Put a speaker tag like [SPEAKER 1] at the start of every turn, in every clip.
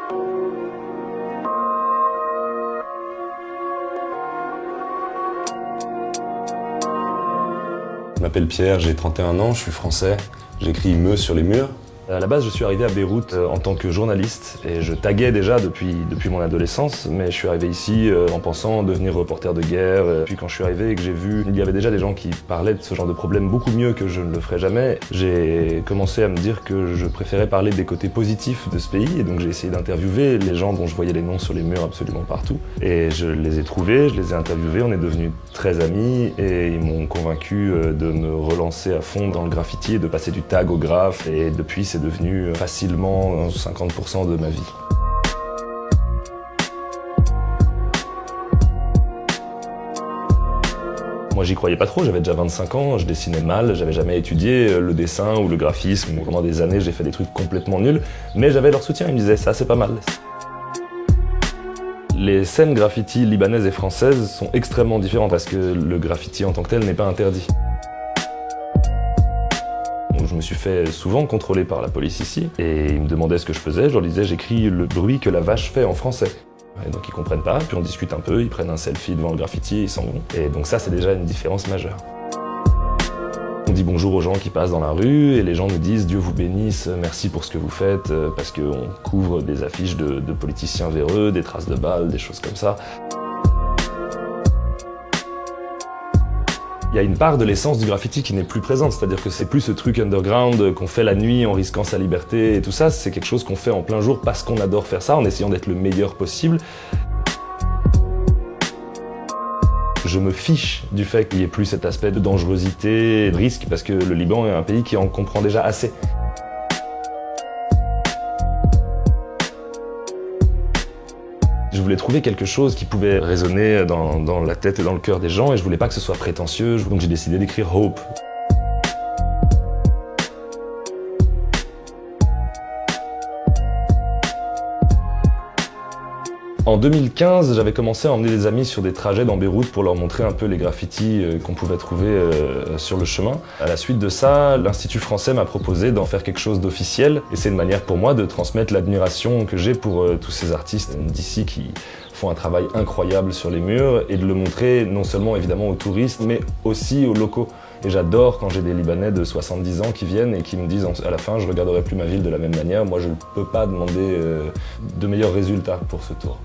[SPEAKER 1] Je m'appelle Pierre, j'ai 31 ans, je suis français. J'écris Meuse sur les murs. À la base, je suis arrivé à Beyrouth en tant que journaliste et je taguais déjà depuis mon adolescence, mais je suis arrivé ici en pensant devenir reporter de guerre. Puis quand je suis arrivé et que j'ai vu qu'il y avait déjà des gens qui parlaient de ce genre de problème beaucoup mieux que je ne le ferais jamais, j'ai commencé à me dire que je préférais parler des côtés positifs de ce pays et donc j'ai essayé d'interviewer les gens dont je voyais les noms sur les murs absolument partout. Et je les ai trouvés, je les ai interviewés, on est devenus très amis et ils m'ont convaincu de me relancer à fond dans le graffiti et de passer du tag au graphe et depuis c'est devenu facilement 50% de ma vie. Moi j'y croyais pas trop, j'avais déjà 25 ans, je dessinais mal, j'avais jamais étudié le dessin ou le graphisme. Pendant des années j'ai fait des trucs complètement nuls, mais j'avais leur soutien, ils me disaient ça c'est pas mal. Les scènes graffiti libanaises et françaises sont extrêmement différentes parce que le graffiti en tant que tel n'est pas interdit. Je me suis fait souvent contrôler par la police ici et ils me demandaient ce que je faisais, je leur disais j'écris le bruit que la vache fait en français. Et donc ils comprennent pas, puis on discute un peu, ils prennent un selfie devant le graffiti et ils s'en vont. Et donc ça c'est déjà une différence majeure. On dit bonjour aux gens qui passent dans la rue et les gens nous disent Dieu vous bénisse, merci pour ce que vous faites, parce qu'on couvre des affiches de politiciens véreux, des traces de balles, des choses comme ça. Il y a une part de l'essence du graffiti qui n'est plus présente, c'est-à-dire que c'est plus ce truc underground qu'on fait la nuit en risquant sa liberté et tout ça, c'est quelque chose qu'on fait en plein jour parce qu'on adore faire ça, en essayant d'être le meilleur possible. Je me fiche du fait qu'il n'y ait plus cet aspect de dangerosité et de risque parce que le Liban est un pays qui en comprend déjà assez. Je voulais trouver quelque chose qui pouvait résonner dans la tête et dans le cœur des gens et je voulais pas que ce soit prétentieux, donc j'ai décidé d'écrire Hope. En 2015, j'avais commencé à emmener des amis sur des trajets dans Beyrouth pour leur montrer un peu les graffitis qu'on pouvait trouver sur le chemin. À la suite de ça, l'Institut français m'a proposé d'en faire quelque chose d'officiel et c'est une manière pour moi de transmettre l'admiration que j'ai pour tous ces artistes d'ici qui font un travail incroyable sur les murs et de le montrer non seulement évidemment aux touristes mais aussi aux locaux. Et j'adore quand j'ai des Libanais de 70 ans qui viennent et qui me disent à la fin je regarderai plus ma ville de la même manière. Moi je ne peux pas demander de meilleurs résultats pour ce tour.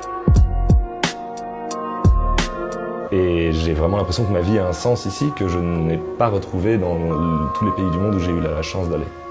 [SPEAKER 1] Et j'ai vraiment l'impression que ma vie a un sens ici que je n'ai pas retrouvé dans tous les pays du monde où j'ai eu la chance d'aller.